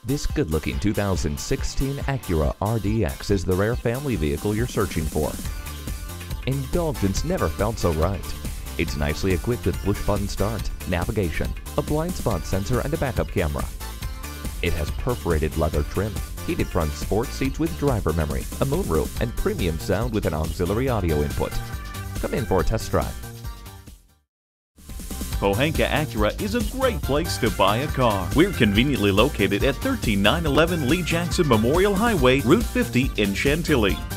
This good-looking 2016 Acura RDX is the rare family vehicle you're searching for. Indulgence never felt so right. It's nicely equipped with push-button start, navigation, a blind spot sensor, and a backup camera. It has perforated leather trim, heated front sports seats with driver memory, a moonroof, and premium sound with an auxiliary audio input. Come in for a test drive. Pohanka Acura is a great place to buy a car. We're conveniently located at 13911 Lee Jackson Memorial Highway, Route 50 in Chantilly.